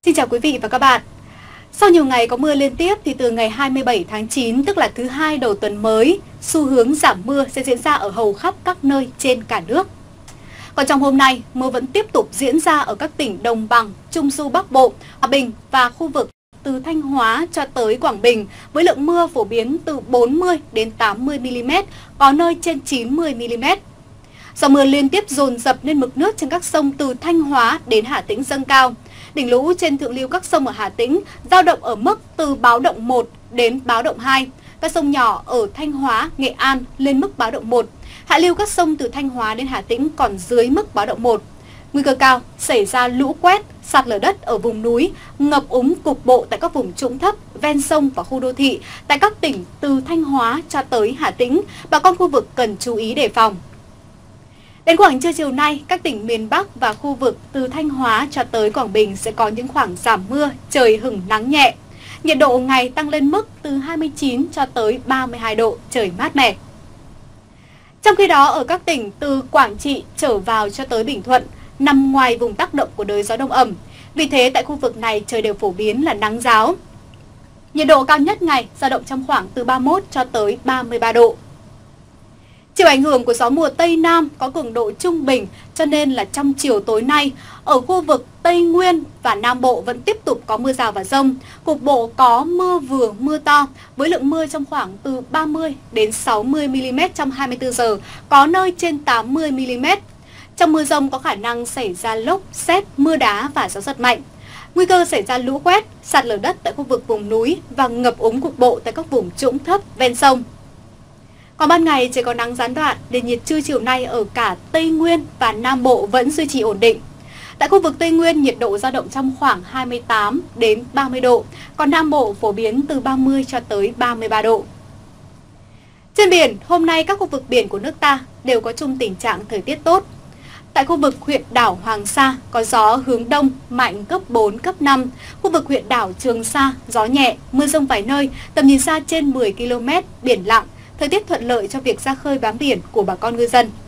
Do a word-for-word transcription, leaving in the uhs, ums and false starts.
Xin chào quý vị và các bạn. Sau nhiều ngày có mưa liên tiếp thì từ ngày hai mươi bảy tháng chín, tức là thứ hai đầu tuần mới, xu hướng giảm mưa sẽ diễn ra ở hầu khắp các nơi trên cả nước. Còn trong hôm nay, mưa vẫn tiếp tục diễn ra ở các tỉnh Đồng bằng, Trung du Bắc Bộ, Hòa Bình và khu vực từ Thanh Hóa cho tới Quảng Bình với lượng mưa phổ biến từ bốn mươi đến tám mươi mi-li-mét, có nơi trên chín mươi mi-li-mét. Do mưa liên tiếp dồn dập nên mực nước trên các sông từ Thanh Hóa đến Hà Tĩnh dâng cao. Đỉnh lũ trên thượng lưu các sông ở Hà Tĩnh dao động ở mức từ báo động một đến báo động hai. Các sông nhỏ ở Thanh Hóa, Nghệ An lên mức báo động một. Hạ lưu các sông từ Thanh Hóa đến Hà Tĩnh còn dưới mức báo động một. Nguy cơ cao xảy ra lũ quét, sạt lở đất ở vùng núi, ngập úng cục bộ tại các vùng trũng thấp, ven sông và khu đô thị tại các tỉnh từ Thanh Hóa cho tới Hà Tĩnh. Bà con khu vực cần chú ý đề phòng. Đến khoảng trưa chiều nay, các tỉnh miền Bắc và khu vực từ Thanh Hóa cho tới Quảng Bình sẽ có những khoảng giảm mưa, trời hửng nắng nhẹ. Nhiệt độ ngày tăng lên mức từ hai mươi chín cho tới ba mươi hai độ, trời mát mẻ. Trong khi đó, ở các tỉnh từ Quảng Trị trở vào cho tới Bình Thuận, nằm ngoài vùng tác động của đới gió đông ẩm. Vì thế, tại khu vực này trời đều phổ biến là nắng ráo. Nhiệt độ cao nhất ngày dao động trong khoảng từ ba mươi mốt cho tới ba mươi ba độ. Chịu ảnh hưởng của gió mùa Tây Nam có cường độ trung bình, cho nên là trong chiều tối nay, ở khu vực Tây Nguyên và Nam Bộ vẫn tiếp tục có mưa rào và dông. Cục bộ có mưa vừa mưa to, với lượng mưa trong khoảng từ ba mươi đến sáu mươi mi-li-mét trong hai mươi tư giờ, có nơi trên tám mươi mi-li-mét. Trong mưa dông có khả năng xảy ra lốc, sét, mưa đá và gió giật mạnh. Nguy cơ xảy ra lũ quét, sạt lở đất tại khu vực vùng núi và ngập úng cục bộ tại các vùng trũng thấp ven sông. Còn ban ngày trời có nắng gián đoạn, nền nhiệt trưa chiều nay ở cả Tây Nguyên và Nam Bộ vẫn duy trì ổn định. Tại khu vực Tây Nguyên, nhiệt độ dao động trong khoảng hai mươi tám đến ba mươi độ, còn Nam Bộ phổ biến từ ba mươi cho tới ba mươi ba độ. Trên biển, hôm nay các khu vực biển của nước ta đều có chung tình trạng thời tiết tốt. Tại khu vực huyện đảo Hoàng Sa có gió hướng đông mạnh cấp bốn, cấp năm. Khu vực huyện đảo Trường Sa gió nhẹ, mưa dông vài nơi, tầm nhìn xa trên mười ki lô mét, biển lặng. Thời tiết thuận lợi cho việc ra khơi bám biển của bà con ngư dân.